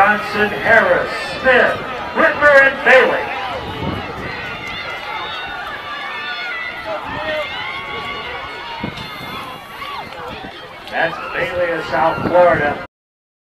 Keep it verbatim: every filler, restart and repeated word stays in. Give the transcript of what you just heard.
Johnson, Harris, Smith, Whitmer, and Bailey. That's Bailey of South Florida.